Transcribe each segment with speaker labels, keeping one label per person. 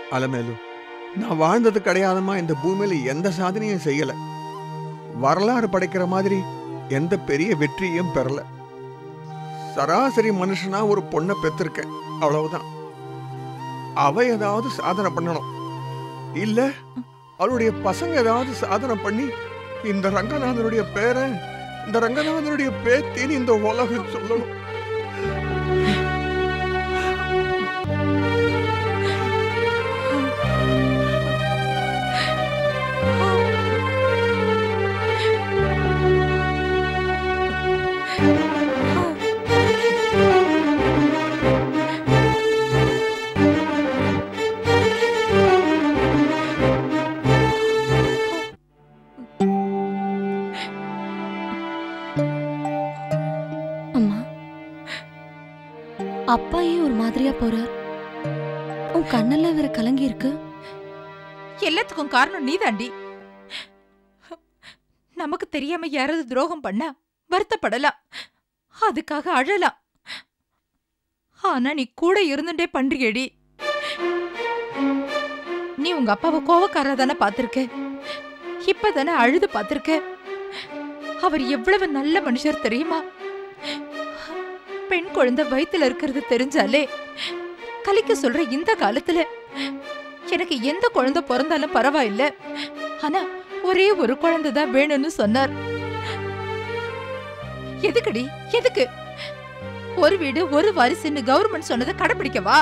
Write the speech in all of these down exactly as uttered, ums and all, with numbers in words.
Speaker 1: அலமேலு, நான் வாழ்ந்தது கிடையாதமா இந்த பூமியில எந்த சாதனையும் செய்யல. வரலாறு படைக்கிற மாதிரி எந்த பெரிய வெற்றியும் பெறல. சராசரி மனுஷனா ஒரு பொண்ணை பெற்றிருக்கேன், அவ்வளவுதான். அவ ஏதாவது சாதனை பண்ணணும், இல்ல அவளுடைய பசங்க ஏதாவது சாதனை பண்ணி இந்த ரங்கநாதனுடைய பேரை, இந்த ரங்கநாதனுடைய பேத்தின்னு இந்த உலகம் சொல்லணும்.
Speaker 2: அப்பா ஏன் ஒரு மாதிரியா போறார்? உன் கண்ணெல்லாம் வேற கலங்கி இருக்கு.
Speaker 3: எல்லாத்துக்கும் காரணம் நீதாண்டி. நமக்கு தெரியாம யாராவது துரோகம் பண்ணா வருத்தப்படலாம், அதுக்காக அழலாம். ஆனா நீ கூட இருந்துட்டே பண்றியடி. நீ உங்க அப்பாவை கோவக்காரா தானே பாத்திருக்க, இப்பதானே அழுது பாத்திருக்க. அவர் எவ்வளவு நல்ல மனுஷர் தெரியுமா? பெண் குழந்தை வயித்துல இருக்கிறது தெரிஞ்சாலே கலிக்க சொல்ற இந்த காலத்துல எனக்கு எந்த குழந்தை பிறந்தாலும் பரவாயில்ல, ஆனா ஒரே ஒரு குழந்தை தான் வேணும்னு சொன்னார். எதுக்குடி, எதுக்கு? ஒரு வீடு ஒரு வாரிசுன்னு கவர்மெண்ட் சொன்னதை கடைபிடிக்கவா?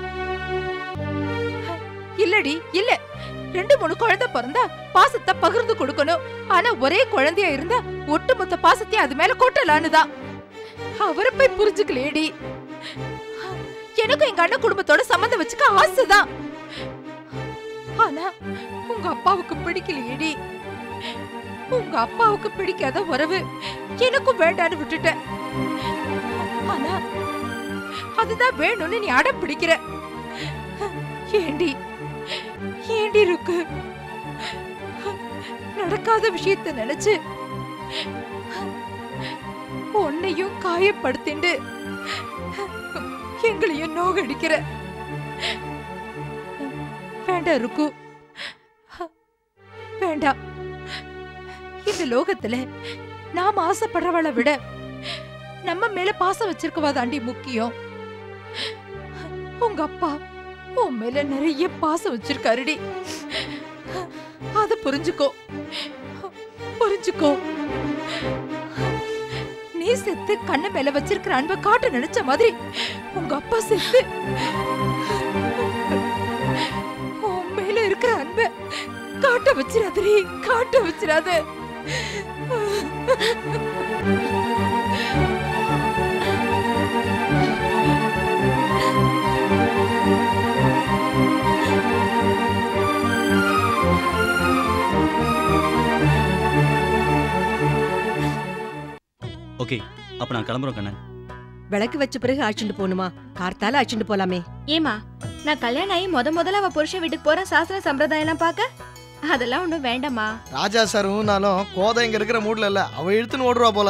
Speaker 3: இல்லடி இல்ல, ரெண்டு மூணு குழந்தை பிறந்தா பாசத்தை பகிர்ந்து கொடுக்கணும், ஆனா ஒரே குழந்தையா இருந்தா ஒட்டுமொத்த பாசத்தையும் அது மேல கொட்டலான்னுதான். அவரை போய் புரிஞ்சுக்கலேடி. எனக்கும் எங்க அண்ணன் குடும்பத்தோட சம்பந்தம் வச்சுக்க ஆசைதான், ஆனா உங்க அப்பாவுக்கு பிடிக்கலையேடி. உங்க அப்பாவுக்கு பிடிக்காத உறவு எனக்கும் வேண்டான்னு விட்டுட்டேன், ஆனா அதுதான் வேணும்னு நீ அடம் பிடிக்கிற. ஏண்டி ஏண்டி இருக்கு? நடக்காத விஷயத்தை நினைச்சு உன்னையும் காயப்படுத்திண்டு எங்களையும் நோகடிக்கிற. வேண்டாம் ருக்கு, வேண்டாம். இந்த லோகத்துல நாம ஆசைப்படுறவளை விட நம்ம மேல பாசம் வச்சிருக்கவா தாண்டி முக்கியம். உங்க அப்பா உன் மேல நிறைய பாசம் வச்சிருக்காருடி, அத புரிஞ்சுக்கோ, புரிஞ்சுக்கோ. நீ செத்து கண்ண மேல வச்சிருக்கிற அன்பை காட்ட நினைச்ச மாதிரி உங்க அப்பா செத்து உன் மேல இருக்கிற அன்பை காட்ட வச்சிராதே, காட்ட வச்சிராத.
Speaker 4: ஓகே, அப்ப நான் கிளம்புறோம் கண்ணன்.
Speaker 5: விளக்கு வச்ச பிறகு அழைச்சிட்டு போகணுமா? கார்த்தால அழைச்சிட்டு போலாமே.
Speaker 6: ஏமா, நான் கல்யாணம் ஆகி முத முதல்ல அவ புருஷன் வீட்டுக்கு போறேன், சாஸ்திர சம்பிரதாயம் எல்லாம் பாக்க. அதெல்லாம் ஒண்ணும் வேண்டாமா.
Speaker 7: ராஜா சாரும் நானும் கோதை இங்க இருக்கிற மூட்ல இல்ல, அவ இழுத்துன்னு ஓடுறா போல.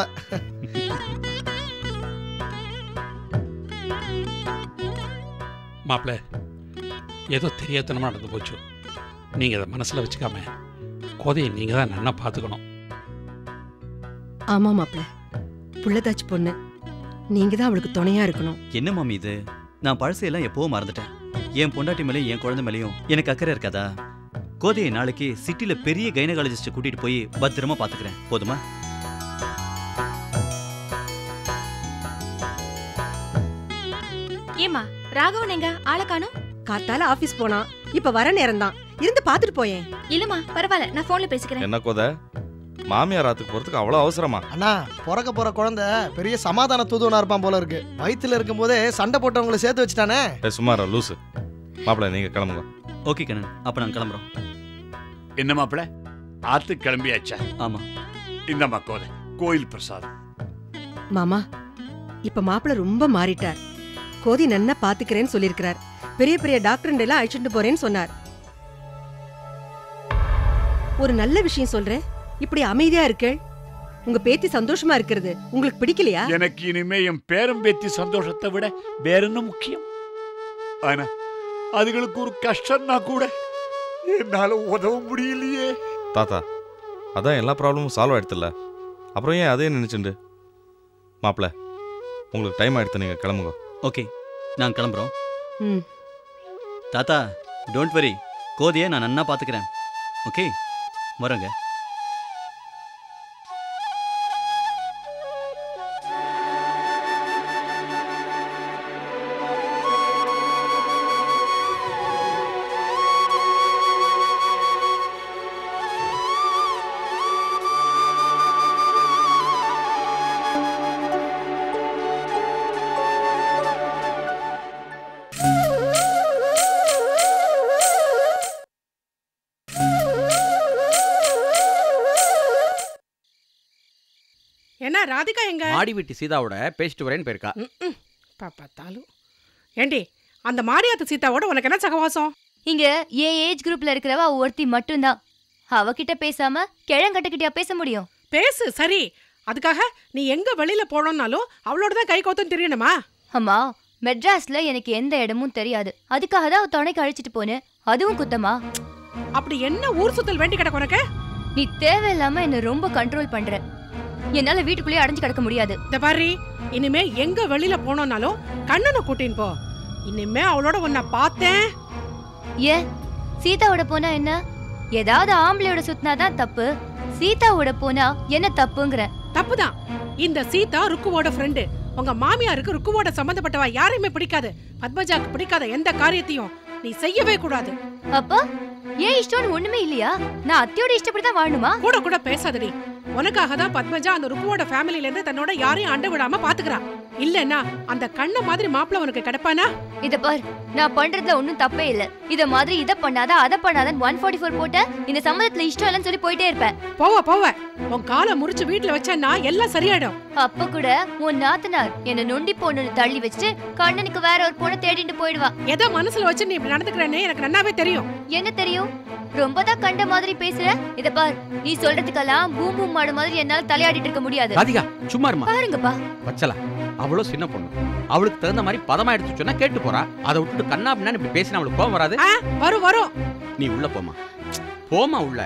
Speaker 8: மாப்பிள்ள, ஏதோ தெரியாதனமா நடந்து போச்சு. நீங்க அதை மனசுல வச்சுக்காம கோதையை நீங்க தான் நல்லா பாத்துக்கணும்.
Speaker 5: ஆமா மாப்பிள்ள, புள்ளதாச்சு பொண்ணு, நீங்க தான் அவளுக்கு துணையா இருக்கணும்.
Speaker 4: என்ன மாமி இது? நான் பழசையெல்லாம் எப்போ மறந்துட்டேன். என் பொண்டாட்டி மேலேயும் என் குழந்தை மேலேயும் எனக்கு அக்கறை இருக்காதா? கோதையை நாளைக்கு சிட்டில பெரிய கைனகாலஜிஸ்ட கூட்டிட்டு போய் பத்திரமா பாத்துக்கிறேன், போதுமா?
Speaker 6: ஏமா, ராகவன் எங்க? ஆளை காணோம்.
Speaker 5: காத்தால ஆபீஸ் போனா, இப்ப வர நேரம் தான், இருந்து பாத்துட்டு போயேன்.
Speaker 6: இல்லமா, பரவாயில்ல, நான் போன்ல பேசிக்கிறேன்.
Speaker 9: என்ன கோதை, மாமியார் ஆத்துக்கு போறதுக்கு அவ்வளவு அவசரமா?
Speaker 7: அண்ணா, பிறக்க போற குழந்தை பெரிய சமாதான தூதுவனா இருப்பான் போல இருக்கு. வயித்துல இருக்கும் போதே சண்டை போட்டவங்களை சேர்த்து வச்சுட்டானே.
Speaker 9: சுமாரா லூசு. மாப்பிள்ள, நீங்க கிளம்புங்க.
Speaker 4: ஓகே கண்ணன், அப்ப நான் கிளம்புறோம்.
Speaker 10: என்ன மாப்பிள்ள, ஆத்து கிளம்பியாச்சா?
Speaker 4: ஆமா.
Speaker 10: இந்த மக்கோதை கோயில் பிரசாதம்.
Speaker 5: மாமா, இப்ப மாப்பிள்ள ரொம்ப மாறிட்டார். கோதி நன்னா பாத்துக்கிறேன்னு சொல்லிருக்கிறார். பெரிய பெரிய டாக்டர் எல்லாம் அழைச்சிட்டு போறேன்னு சொன்னார். ஒரு நல்ல விஷயம் சொல்றேன், இப்படி அமைதியா இருக்க. உங்க பேத்தி சந்தோஷமா இருக்கிறது உங்களுக்கு பிடிக்கலையா?
Speaker 10: எனக்கு இனிமே என் பேரம் பேத்தி சந்தோஷத்தை விட வேற என்ன முக்கியம்? ஆனா அதுகளுக்கு ஒரு கஷ்டம்னா கூட என்னால உதவ முடியலையே.
Speaker 9: தாத்தா அதான் எல்லா ப்ராப்ளமும் சால்வ் ஆயிடுத்துல, அப்புறம் ஏன் அதே நினைச்சுண்டு? மாப்பிள்ள உங்களுக்கு டைம் ஆயிடுத்து, நீங்க கிளம்புங்க.
Speaker 4: ஓகே நான் கிளம்புறோம்.
Speaker 5: ம்
Speaker 4: தாத்தா டோன்ட் வரி, கோதையை நான் நன்னா பார்த்துக்கிறேன். ஓகே வரோங்க.
Speaker 11: என்ன ராதிகா எங்க?
Speaker 12: மாடி வீட்டு சீதாவோட பேசிட்டு வரேன்னு போயிருக்கா.
Speaker 11: பாப்பாத்தாலும் ஏண்டி அந்த மாரியாத்து சீதாவோட உனக்கு என்ன சகவாசம்?
Speaker 6: இங்க ஏ ஏஜ் குரூப்ல இருக்கிறவ ஒருத்தி மட்டும்தான். அவகிட்ட பேசாம கிழங்கட்டக்கிட்டயா பேச முடியும்?
Speaker 11: பேசு சரி, அதுக்காக நீ எங்க வெளியில போனோம்னாலும் அவளோட தான் கை கோத்தம் தெரியணுமா?
Speaker 6: அம்மா மெட்ராஸ்ல எனக்கு எந்த இடமும் தெரியாது, அதுக்காக தான் அவ துணைக்கு அழைச்சிட்டு போனேன். அதுவும் குத்தமா?
Speaker 11: அப்படி என்ன ஊர் சுத்தல் வேண்டி கிடக்கு உனக்கு?
Speaker 6: நீ தேவையில்லாம என்ன ரொம்ப கண்ட்ரோல் பண்ற. என்னால வீட்டுக்குள்ளேயே அடைஞ்சு கிடக்க முடியாது.
Speaker 11: இந்த பாரு, இனிமே எங்க வெளியில போனோம்னாலும் கண்ணனை கூட்டின்னு போ. இனிமே அவளோட உன்னை பார்த்தேன்.
Speaker 6: ஏன் சீதாவோட போனா என்ன? ஏதாவது ஆம்பளையோட சுத்தினாதான் தப்பு, சீதாவோட போனா என்ன தப்புங்கிற?
Speaker 11: தப்புதான். இந்த சீதா ருக்குவோட ஃப்ரெண்டு. உங்க மாமியாருக்கு ருக்குவோட சம்பந்தப்பட்டவா யாரையுமே பிடிக்காது. பத்மஜாக்கு பிடிக்காத எந்த காரியத்தையும் நீ செய்யவே கூடாது.
Speaker 6: அப்பா ஏன் இஷ்டம்னு ஒண்ணுமே இல்லையா? நான் அத்தையோட இஷ்டப்படி தான் வாழணுமா?
Speaker 11: கூட கூட பேசாதடி. உனக்காக தான் பத்மஜா அந்த ருக்குவோட ஃபேமிலில இருந்து தன்னோட யாரையும் அண்ட விடாம பாத்துக்கிறா. இல்லன்னா அந்த கண்ண மாதிரி மாப்பிள்ள உனக்கு கிடைப்பானா?
Speaker 6: இத பார், நான் பண்றதுல ஒண்ணும் தப்பே இல்ல. இத மாதிரி இத பண்ணாத அத பண்ணாத ஒன் ஃபார்ட்டி ஃபோர் போட்ட இந்த சம்மதத்துல இஷ்டம் இல்லன்னு சொல்லி போயிட்டே இருப்பேன்.
Speaker 11: போவ போவ உன் காலை முறிச்சு வீட்டுல வச்சா எல்லாம் சரியாயிடும்.
Speaker 6: அப்ப கூட உன் நாத்தனார் என்ன நொண்டி பொண்ணு தள்ளி வச்சுட்டு கண்ணனுக்கு வேற ஒரு பொண்ணை தேடிட்டு போயிடுவா.
Speaker 11: ஏதோ மனசுல வச்சு நீ இப்படி நடந்துக்கிறேன்னு எனக்கு நல்லாவே தெரியும்.
Speaker 6: என்ன தெரியும்? ரொம்பதான் கண்ட மாதிரி பேசுற. இத பார், நீ சொல்றதுக்கெல்லாம் பூம் பூம் மாடு மாதிரி என்னால தலையாடிட்டு இருக்க முடியாது.
Speaker 12: ராதிகா சும்மா இருமா.
Speaker 6: பாருங்கப்பா
Speaker 12: வச்சலா அவ்வளோ சின்ன பொண்ணு, அவளுக்கு தகுந்த மாதிரி பதமா எடுத்து சொன்னா கேட்டு போறா. அதை விட்டுட்டு கண்ணா பின்னா இப்படி பேசினா அவளுக்கு கோவம் வராது?
Speaker 11: வரும் வரும்.
Speaker 12: நீ உள்ள போமா, போமா உள்ள.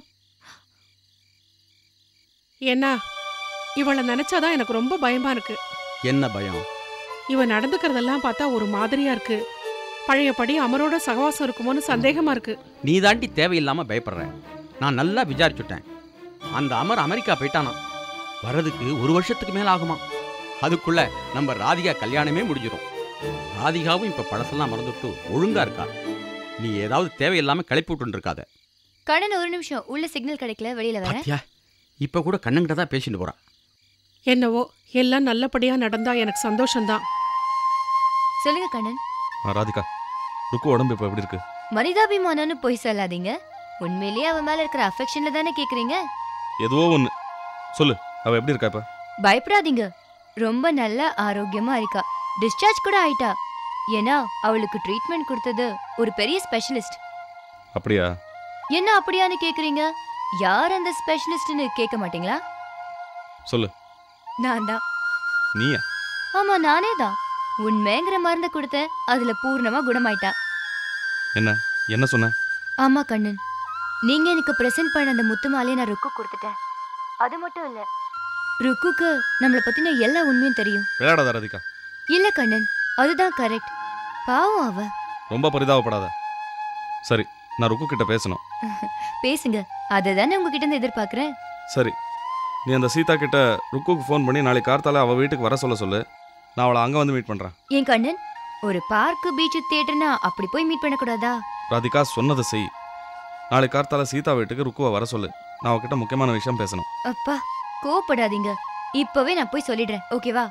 Speaker 11: என்ன இவளை நினைச்சாதான் எனக்கு ரொம்ப பயமா இருக்கு.
Speaker 12: என்ன பயம்?
Speaker 11: இவ நடந்துக்கிறதெல்லாம் பார்த்தா ஒரு மாதிரியா இருக்கு. பழையபடி அமரோட சகவாசம் இருக்குமோன்னு சந்தேகமா இருக்கு.
Speaker 12: நீ தாண்டி தேவையில்லாம பயப்படுற. நான் நல்லா விசாரிச்சுட்டேன். அந்த அமர் அமெரிக்கா போயிட்டானா, வர்றதுக்கு ஒரு வருஷத்துக்கு மேல ஆகுமா. அதுக்குள்ள நம்ம ராதிகா கல்யாணமே முடிஞ்சிடும். ராதிகாவும் இப்ப பழசெல்லாம் மறந்துட்டு ஒழுங்கா இருக்கா. நீ ஏதாவது தேவையில்லாம கிளப்பி விட்டு இருக்காத.
Speaker 6: கண்ணன் ஒரு நிமிஷம், உள்ள சிக்னல் கிடைக்கல, வெளியில வர.
Speaker 12: இப்ப கூட கண்ணன்கிட்ட தான் பேசிட்டு போறா.
Speaker 11: என்னவோ எல்லாம் நல்லபடியா நடந்தா எனக்கு சந்தோஷம்தான்.
Speaker 6: சொல்லுங்க கண்ணன்.
Speaker 9: ராதிகா ருக்கு உடம்பு இப்ப எப்படி இருக்கு?
Speaker 6: மனிதாபிமானம்னு போய் சொல்லாதீங்க. உண்மையிலேயே அவ மேல இருக்கிற அஃபெக்ஷன்ல தானே கேக்குறீங்க.
Speaker 9: ஏதோ ஒண்ணு சொல்லு, அவ எப்படி இருக்கா இப்ப?
Speaker 6: பயப்படாதீங்க, ரொம்ப நல்ல ஆரோக்கியமா இருக்கா. டிஸ்சார்ஜ் கூட ஆயிட்டா. ஏன்னா அவளுக்கு ட்ரீட்மெண்ட் கொடுத்தது ஒரு பெரிய ஸ்பெஷலிஸ்ட்.
Speaker 9: அப்படியா?
Speaker 6: என்ன அப்படியான்னு கேக்குறீங்க? யார் அந்த ஸ்பெஷலிஸ்ட்னு கேட்க மாட்டீங்களா?
Speaker 9: சொல்லு.
Speaker 6: நான் தான்.
Speaker 9: நீயா?
Speaker 6: ஆமா நானே தான். உண்மைங்கிற மருந்து கொடுத்தேன், அதுல பூர்ணமா குணமாயிட்டா.
Speaker 9: என்ன என்ன சொன்ன?
Speaker 6: ஆமா கண்ணன், நீங்க எனக்கு பிரசன்ட் பண்ண அந்த முத்து மாலையை நான் ருக்கு கொடுத்துட்டேன். அது மட்டும் இல்ல, ருக்குக்கு நம்மள பத்தின எல்லா உண்மையும் தெரியும்.
Speaker 9: விளையாடாத ராதிகா.
Speaker 6: இல்ல கண்ணன், அதுதான் கரெக்ட். பாவம் அவ.
Speaker 9: ரொம்ப பரிதாபப்படாத. சரி, நான் ருக்கு கிட்ட பேசணும்.
Speaker 6: பேசுங்க, அததானே உங்ககிட்ட இருந்து எதிர்பார்க்கிறேன்.
Speaker 9: சரி, நீ அந்த சீதா கிட்ட ருக்குக்கு ஃபோன் பண்ணி நாளைக்கு கார்த்தால அவ வீட்டுக்கு வர சொல்ல சொல்லு. நான் அவளை அங்க வந்து மீட் பண்றேன்.
Speaker 6: ஏன் கண்ணன், ஒரு பார்க் பீச் தியேட்டர்னா அப்படி போய் மீட் பண்ண கூடாதா?
Speaker 9: ராதிகா சொன்னதை செய். நாளைக்கு கார்த்தால சீதா வீட்டுக்கு ருக்குவை வர சொல்லு. நான் அவகிட்ட முக்கியமான விஷயம் பேசணும்.
Speaker 6: அப்பா கோவப்படாதீங்க, இப்பவே நான் போய் சொல்லிடுறேன். ஓகேவா?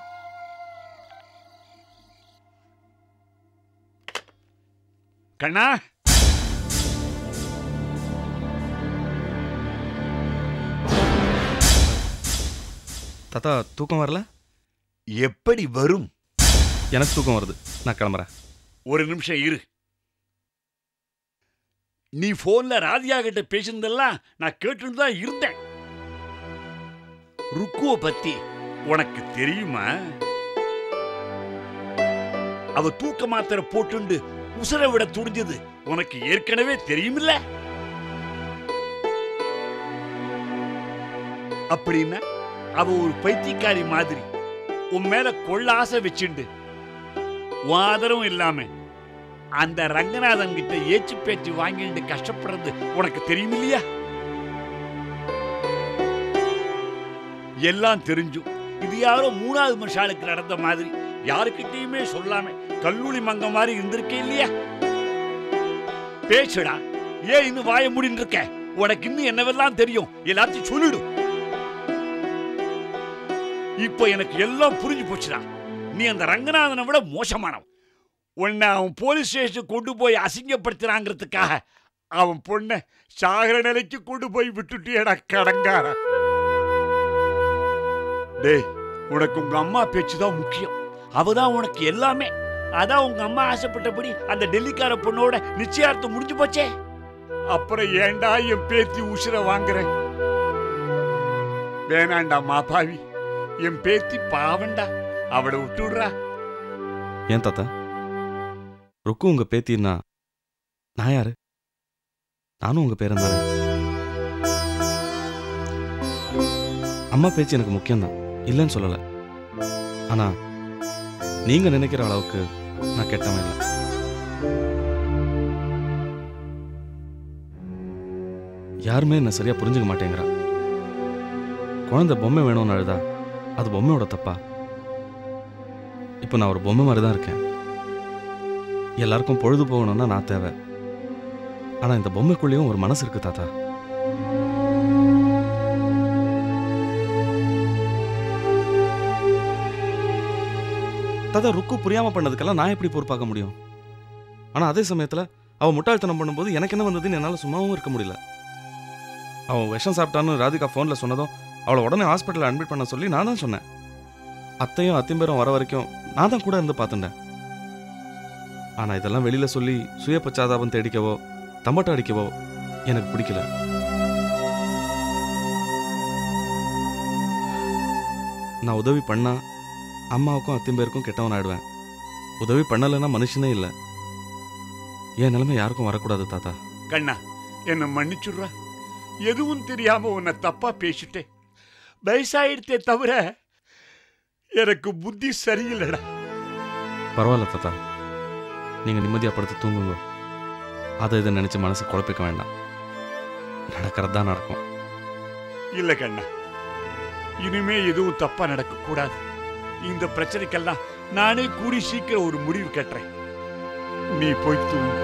Speaker 10: கண்ணா,
Speaker 9: தாத்தா தூக்கம் வரல?
Speaker 10: எப்படி வரும்?
Speaker 9: எனக்கு தூக்கம் வருது, நான் கிளம்புறேன்.
Speaker 10: ஒரு நிமிஷம் இரு. நீ போன்ல ராதிகா கிட்ட பேசினதெல்லாம் நான் கேட்டுட்டு தான் இருந்தேன். ருக்குவ பத்தி உனக்கு தெரியுமா? அவ தூக்க மாத்திரை போட்டுண்டு உசுரை விட துடிஞ்சது உனக்கு ஏற்கனவே தெரியுமில்ல? அப்படின்னா அவ ஒரு பைத்தியக்காரி மாதிரி உன் மேல கொள்ள ஆசை வச்சுண்டு உன் ஆதரவும் இல்லாம அந்த ரங்கநாதன் கிட்ட ஏச்சு பேச்சு வாங்கிட்டு கஷ்டப்படுறது உனக்கு தெரியும் இல்லையா? எல்லாம் தெரிஞ்சும் இது யாரோ மூணாவது மனுஷாளுக்கு நடந்த மாதிரி யாருக்கிட்டையுமே சொல்லாம கல்லூரி மங்க மாதிரி இருந்திருக்கே இல்லையா? பேசுடா, ஏன் இன்னும் வாய முடின்னு இருக்க? உனக்கு இன்னும் என்னவெல்லாம் தெரியும், எல்லாத்தையும் சொல்லிடும். இப்ப எனக்கு எல்லாம் புரிஞ்சு போச்சுடா. நீ அந்த ரங்கநாதனை விட மோசமானவன். உன்னை அவன் போலீஸ் ஸ்டேஷன் கொண்டு போய் அசிங்கப்படுத்துறாங்கிறதுக்காக அவன் பொண்ணை சாகர நிலைக்கு கொண்டு போய் விட்டுட்டியடா கடங்கார. டேய், உனக்கு உங்க அம்மா பேச்சுதான் முக்கியம். அவதான் உனக்கு எல்லாமே. அதான் உங்க அம்மா ஆசைப்பட்டபடி அந்த டெல்லிக்கார பொண்ணோட நிச்சயார்த்தம் முடிஞ்சு போச்சே. அப்புறம் ஏண்டா என் பேத்தி உசுர வாங்குறேன்? வேணாண்டா மாபாவி, என் பேத்தி பாவண்டா, அவளை விட்டுடுறா.
Speaker 9: ஏன் தாத்தா, ருக்கு உங்க பேத்தின்னா நான் யாரு? நானும் உங்க பேரன் தானே. அம்மா பேச்சு எனக்கு முக்கியம்தான், இல்லைன்னு சொல்லலை. ஆனா நீங்க நினைக்கிற அளவுக்கு நான் கெட்டவன் இல்லை. யாருமே என்ன சரியா புரிஞ்சுக்க மாட்டேங்கிறா. குழந்தை பொம்மை வேணும்னு அழுதா அது பொம்மையோட தப்பா? இப்போ நான் ஒரு பொம்மை மாதிரி தான் இருக்கேன். எல்லாருக்கும் பொழுது போகணும்னா நான் தேவை. ஆனா இந்த பொம்மைக்குள்ளேயும் ஒரு மனசு இருக்கு தாத்தா. தாத்தா, ருக்கு புரியாம பண்ணதுக்கெல்லாம் நான் எப்படி பொறுப்பாக்க முடியும்? ஆனா அதே சமயத்துல அவ முட்டாள்தனம் பண்ணும்போது எனக்கு என்ன வந்ததுன்னு என்னால சும்மாவும் இருக்க முடியல. அவன் விஷம் சாப்பிட்டான்னு ராதிகா ஃபோன்ல சொன்னதும் அவளை உடனே ஹாஸ்பிட்டலில் அட்மிட் பண்ண சொல்லி நான் தான் சொன்னேன். அத்தையும் அத்திம்பேரும் வர வரைக்கும் நான் தான் கூட இருந்து பார்த்துட்டேன். ஆனா இதெல்லாம் வெளியில சொல்லி சுய பச்சாதாபம் தேடிக்கவோ தம்பட்ட அடிக்கவோ எனக்கு பிடிக்கல. நான் உதவி பண்ணா அம்மாவுக்கும் அத்திம்பேருக்கும் கெட்டவன் ஆயிடுவேன். உதவி பண்ணலைன்னா மனுஷனே இல்லை. என் நிலைமை யாருக்கும் வரக்கூடாது தாத்தா.
Speaker 10: கண்ணா, என்ன மன்னிச்சுடுறா. எதுவும் தெரியாம உன்னை தப்பா பேசிட்டேன். வயசாயிடுத்தே தவிர எனக்கு புத்தி சரியில்லைடா.
Speaker 9: பரவாயில்ல தாத்தா, நீங்க நிம்மதியா படுத்து தூங்குங்க. அதை இதை நினைச்சு மனசு குழப்பிக்க வேண்டாம். நடக்கிறது தான் நடக்கும்.
Speaker 10: இல்ல கண்ணா, இனிமே எதுவும் தப்பா நடக்க கூடாது. இந்த பிரச்சனைக்கெல்லாம் நானே கூடி சீக்கிரம் ஒரு முடிவு கட்டுறேன். நீ போய் தூங்கு.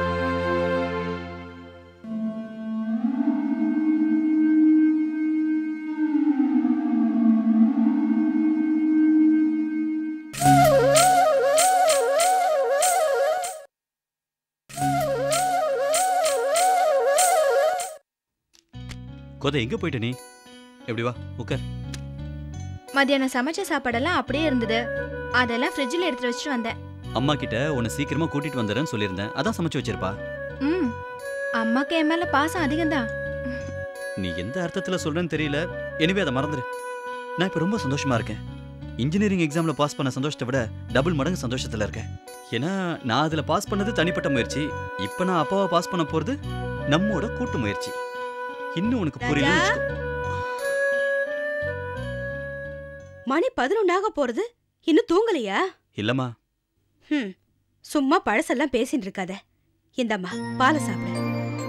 Speaker 4: கோதை, எங்க போயிட்ட நீ? எப்படி வா, உட்கார்.
Speaker 6: மத்தியானம் சமைச்ச சாப்பாடெல்லாம் அப்படியே இருந்தது. அதெல்லாம் ஃப்ரிட்ஜில் எடுத்து வச்சுட்டு வந்தேன்.
Speaker 4: அம்மா கிட்ட உன்னை சீக்கிரமா கூட்டிட்டு வந்துடுறேன்னு சொல்லியிருந்தேன். அதான் சமைச்சு வச்சிருப்பா.
Speaker 6: ம், அம்மாக்கு என் மேல பாசம் அதிகம்தான்.
Speaker 4: நீ எந்த அர்த்தத்துல சொல்றேன்னு தெரியல. எனவே அதை மறந்துரு. நான் இப்ப ரொம்ப சந்தோஷமா இருக்கேன். இன்ஜினியரிங் எக்ஸாம்ல பாஸ் பண்ண சந்தோஷத்தை விட டபுள் மடங்கு சந்தோஷத்துல இருக்கேன். ஏன்னா நான் அதுல பாஸ் பண்ணது தனிப்பட்ட முயற்சி. இப்ப நான் அப்பாவை பாஸ் பண்ண போறது நம்மோட கூட்டு முயற்சி. இன்னும் உனக்கு புரியல.
Speaker 13: மணி பதினொன்னாக போறது, இன்னும் தூங்கலையா?
Speaker 4: இல்லம்மா.
Speaker 13: ஹம், சும்மா பழசெல்லாம் பேசிட்டு இருக்காத. இந்தம்மா பாலை சாப்பிடு.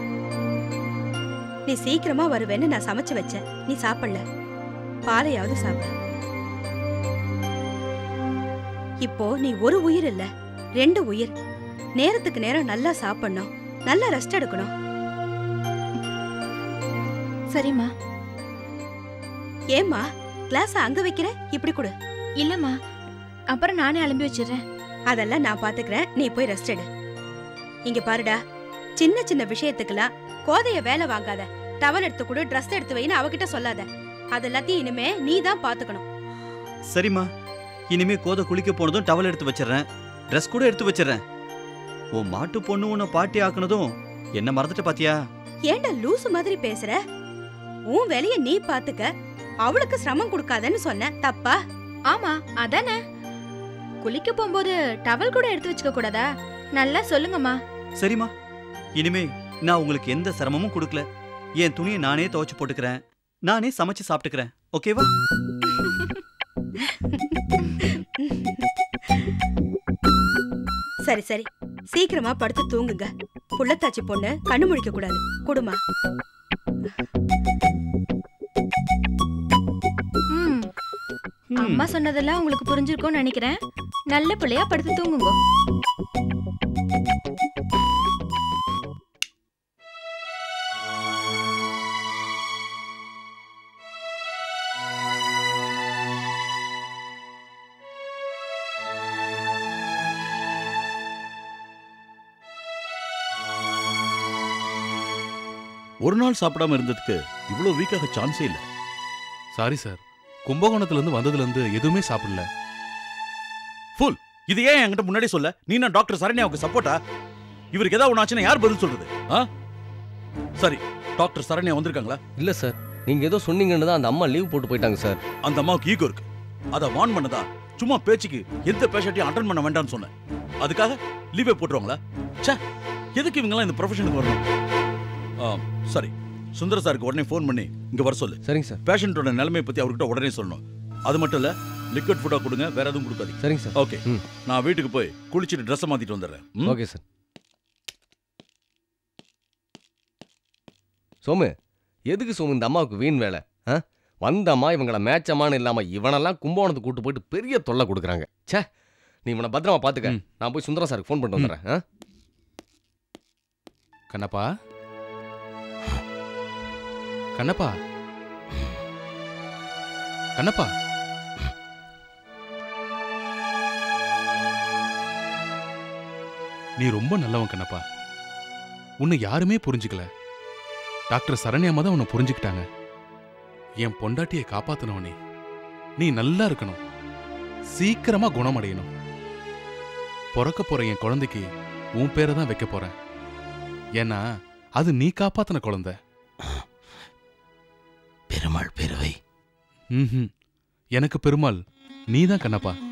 Speaker 13: நீ சீக்கிரமா வருவேன்னு நான் சமைச்சு வச்சேன். நீ சாப்பிடல, பாலையாவது சாப்பிடு. இப்போ நீ ஒரு உயிர் இல்ல, ரெண்டு உயிர். நேரத்துக்கு நேரம் நல்லா சாப்பிடணும், நல்லா ரெஸ்ட் எடுக்கணும்.
Speaker 6: சரிம்மா.
Speaker 13: ஏம்மா கிளாஸ் அங்க வைக்கிற? இப்படி கொடு.
Speaker 6: இல்லம்மா, அப்புறம் நானே அலம்பி வச்சிடுறேன்.
Speaker 13: அதெல்லாம் நான் பாத்துக்கிறேன், நீ போய் ரெஸ்ட் எடு. இங்க பாருடா, சின்ன சின்ன விஷயத்துக்கெல்லாம் கோதைய வேலை வாங்காத. டவல் எடுத்து கொடு, ட்ரெஸ் எடுத்து வைன்னு அவகிட்ட சொல்லாத. அதெல்லாத்தையும் இனிமே நீ தான் பாத்துக்கணும்.
Speaker 4: சரிம்மா, இனிமே கோதை குளிக்க போனதும் டவல் எடுத்து வச்சிடறேன், ட்ரெஸ் கூட எடுத்து வச்சிடறேன். உன் மாட்டு பொண்ணு உன்னை பாட்டி ஆக்குனதும் என்ன மறந்துட்டு பாத்தியா?
Speaker 13: ஏண்டா லூசு மாதிரி பேசுற? உன் வேலைய நீ பாத்துக்க, அவளுக்கு சிரமம் கொடுக்காதன்னு சொன்ன தப்பா?
Speaker 6: ஆமா, அதானே. குளிக்க போகும்போது டவல் கூட எடுத்து வச்சுக்க கூடாதா? நல்லா சொல்லுங்கம்மா.
Speaker 4: சரிம்மா, இனிமே நான் உங்களுக்கு எந்த சிரமமும் கொடுக்கல. என் துணியை நானே துவைச்சு போட்டுக்கிறேன், நானே சமைச்சு சாப்பிட்டுக்கிறேன். ஓகேவா?
Speaker 13: சரி சரி, சீக்கிரமா படுத்து தூங்குங்க. புள்ளத்தாச்சி பொண்ணு கண்ணு முழிக்க கூடாது. குடுமா.
Speaker 6: ம். அம்மா சொன்னதெல்லாம் உங்களுக்கு புரிஞ்சிருக்கும்னு நினைக்கிறேன். நல்ல பிள்ளையா படுத்து தூங்குங்க.
Speaker 14: ஒரு நாள் சாப்பிடாம இருந்ததுக்கு இவ்வளவு வீக்காக சான்ஸே இல்ல.
Speaker 9: சாரி சார், கும்பகோணத்துல இருந்து வந்ததுல இருந்து எதுவுமே சாப்பிடல.
Speaker 14: ஃபுல். இது ஏன் என்கிட்ட முன்னாடி சொல்ல? நீ நான் டாக்டர் சரண்யாவுக்கு சப்போர்ட்டா? இவருக்கு ஏதாவது ஒன்று ஆச்சுன்னா யார் பதில் சொல்றது? ஆ சரி, டாக்டர் சரண்யா வந்திருக்காங்களா?
Speaker 15: இல்ல சார், நீங்க ஏதோ சொன்னீங்கன்னு தான் அந்த அம்மா லீவ் போட்டு போயிட்டாங்க சார்.
Speaker 14: அந்த அம்மாவுக்கு ஈகோ இருக்கு, அதை வான் பண்ணதா. சும்மா பேச்சுக்கு எந்த பேஷண்ட்டையும் அட்டன் பண்ண வேண்டாம்னு சொன்னேன். அதுக்காக லீவே போட்டுருவாங்களா? ச்சே, எதுக்கு இவங்கெல்லாம் இந்த ப்ரொஃபஷனுக்கு வரணும்? சரி, சுந்தர சாருக்கு உடனே ஃபோன் பண்ணி இங்க வர சொல்லு.
Speaker 15: சரிங்க சார்.
Speaker 14: பேஷண்டோட நிலைமையை பத்தி அவர்கிட்ட உடனே சொல்லணும். அது மட்டும் இல்ல, லிக்விட் ஃபுட்டா கொடுங்க, வேற எதுவும் கொடுக்காதீங்க.
Speaker 15: சரிங்க சார்.
Speaker 14: ஓகே, நான் வீட்டுக்கு போய் குளிச்சிட்டு ட்ரெஸ் மாத்திட்டு வந்துடுறேன்.
Speaker 15: Okay sir. சோமு, எதுக்கு சோமு இந்த அம்மாவுக்கு வீண் வேலை? வந்த அம்மா இவங்களை மேட்சமான இல்லாம இவனெல்லாம் கும்பகோணத்துக்கு கூட்டு போயிட்டு பெரிய தொல்லை கொடுக்குறாங்க. சே, நீ இவனை பத்திரமா பாத்துக்க. நான் போய் சுந்தரம் சாருக்கு ஃபோன் பண்ணிட்டு வந்துடுறேன்.
Speaker 9: கண்ணப்பா, கண்ணப்பா, கண்ணப்பா, நீ ரொம்ப நல்லவன் கண்ணப்பா. உன்னை யாருமே புரிஞ்சுக்கல. டாக்டர் சரண்யாமா தான் உன்னை புரிஞ்சுக்கிட்டாங்க. என் பொண்டாட்டியை காப்பாத்தினவனே, நீ நல்லா இருக்கணும், சீக்கிரமா குணமடையணும். பிறக்க போற என் குழந்தைக்கு உன் பேரை தான் வைக்க போறேன். ஏன்னா அது நீ காப்பாத்தின குழந்தை.
Speaker 16: பெருமாள் பேரவை.
Speaker 9: ம், எனக்கு பெருமாள் நீதான் கண்ணப்பா.